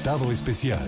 Invitado especial.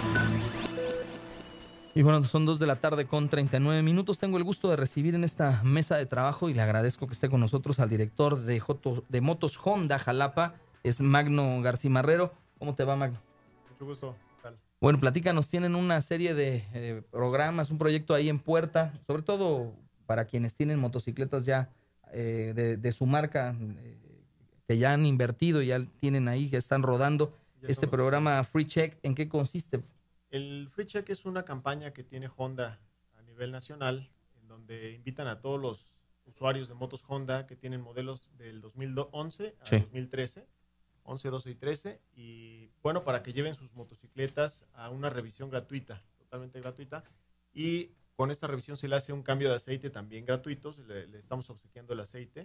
Y bueno, son 2 de la tarde con 39 minutos. Tengo el gusto de recibir en esta mesa de trabajo y le agradezco que esté con nosotros al director de Motos Honda Jalapa, es Magno Garcimarrero. ¿Cómo te va, Magno? Mucho gusto. ¿Qué tal? Bueno, platícanos, tienen una serie de programas, un proyecto ahí en puerta, sobre todo para quienes tienen motocicletas ya de su marca, que ya han invertido, ya tienen ahí, que están rodando. Este programa Free Check, ¿en qué consiste? El Free Check es una campaña que tiene Honda a nivel nacional, en donde invitan a todos los usuarios de motos Honda que tienen modelos del 2011 a 2013, 11, 12 y 13, y bueno, para que lleven sus motocicletas a una revisión gratuita, totalmente gratuita, y con esta revisión se le hace un cambio de aceite también gratuito, le estamos obsequiando el aceite,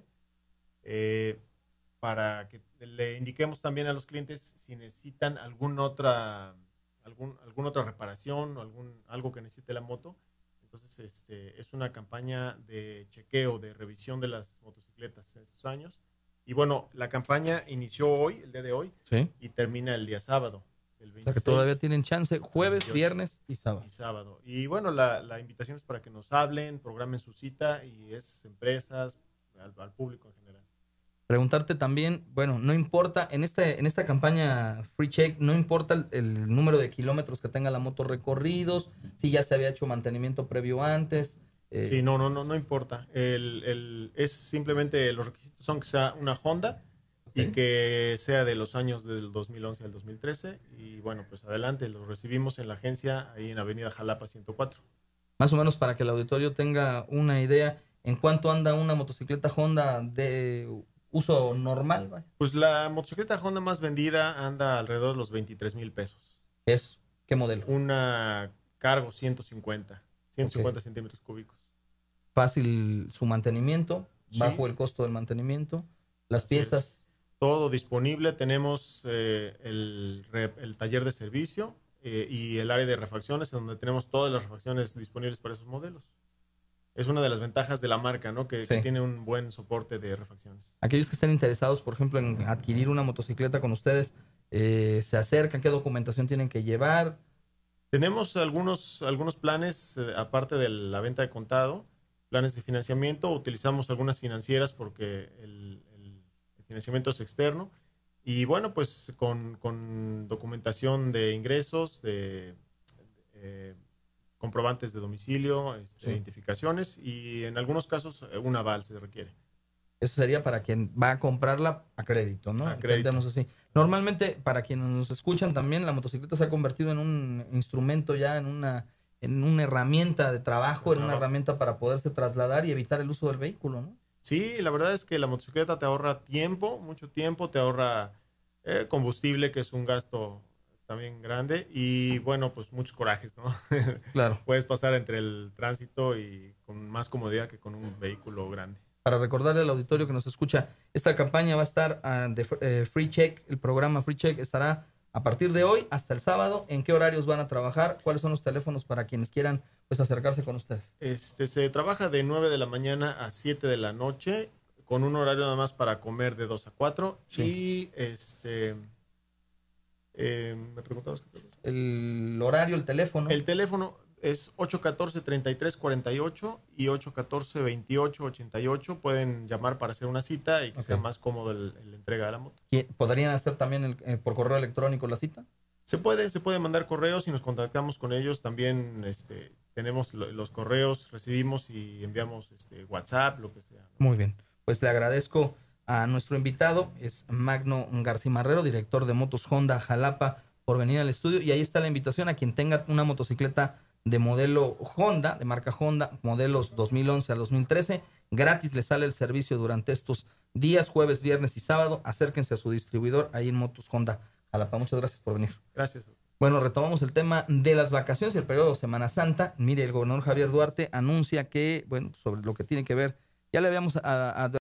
para que le indiquemos también a los clientes si necesitan alguna otra reparación o algo que necesite la moto. Entonces es una campaña de chequeo, de revisión de las motocicletas en estos años. Y bueno, la campaña inició hoy, el día de hoy, ¿Sí? Y termina el día sábado, el 26. O sea que todavía tienen chance, jueves, 28, viernes y sábado. Y bueno, la invitación es para que nos hablen, programen su cita, y es empresas, al público en general. Preguntarte también, bueno, no importa, en esta campaña Free Check, no importa el número de kilómetros que tenga la moto recorridos, si ya se había hecho mantenimiento previo antes. Sí, no importa. Es simplemente, los requisitos son que sea una Honda, y que sea de los años del 2011 al 2013. Y bueno, pues adelante, lo recibimos en la agencia, ahí en Avenida Jalapa 104. Más o menos para que el auditorio tenga una idea, ¿en cuánto anda una motocicleta Honda de uso normal? ¿Vale? Pues la motocicleta Honda más vendida anda alrededor de los 23,000 pesos. ¿Qué modelo? Una Cargo 150 centímetros cúbicos. Fácil su mantenimiento, Sí. bajo el costo del mantenimiento, las Así piezas. es. Todo disponible. Tenemos el taller de servicio y el área de refacciones, en donde tenemos todas las refacciones disponibles para esos modelos. Es una de las ventajas de la marca, ¿no? Que tiene un buen soporte de refacciones. Aquellos que estén interesados, por ejemplo, en adquirir una motocicleta con ustedes, se acercan, ¿qué documentación tienen que llevar? Tenemos algunos planes, aparte de la venta de contado, planes de financiamiento. Utilizamos algunas financieras porque el financiamiento es externo. Y bueno, pues con documentación de ingresos, de comprobantes de domicilio, identificaciones, y en algunos casos un aval se requiere. Eso sería para quien va a comprarla a crédito, ¿no? A crédito. Entendemos así. Normalmente, para quienes nos escuchan también, la motocicleta se ha convertido en un instrumento ya, en una herramienta de trabajo, en una herramienta para poderse trasladar y evitar el uso del vehículo, ¿no? Sí, la verdad es que la motocicleta te ahorra tiempo, mucho tiempo, te ahorra combustible, que es un gasto también grande, y bueno, pues muchos corajes, ¿no? Claro. Puedes pasar entre el tránsito y con más comodidad que con un vehículo grande. Para recordarle al auditorio que nos escucha, esta campaña va a estar Free Check, el programa Free Check estará a partir de hoy hasta el sábado. ¿En qué horarios van a trabajar? ¿Cuáles son los teléfonos para quienes quieran pues acercarse con ustedes? Se trabaja de 9 de la mañana a 7 de la noche, con un horario nada más para comer de 2 a 4. Sí. Y ¿me preguntabas qué cosa? El horario, el teléfono. El teléfono es 814-3348 y 814-2888. Pueden llamar para hacer una cita y que sea más cómodo la entrega de la moto. ¿Podrían hacer también por correo electrónico la cita? Se puede mandar correos y nos contactamos con ellos. También tenemos los correos, recibimos y enviamos WhatsApp, lo que sea, ¿no? Muy bien. Pues le agradezco a nuestro invitado, es Magno Garcimarrero, director de Motos Honda Jalapa, por venir al estudio. Y ahí está la invitación a quien tenga una motocicleta de modelo Honda, de marca Honda, modelos 2011 al 2013. Gratis le sale el servicio durante estos días, jueves, viernes y sábado. Acérquense a su distribuidor ahí en Motos Honda Jalapa. Muchas gracias por venir. Gracias. Bueno, retomamos el tema de las vacaciones y el periodo de Semana Santa. Mire, el gobernador Javier Duarte anuncia que, bueno, sobre lo que tiene que ver, ya le habíamos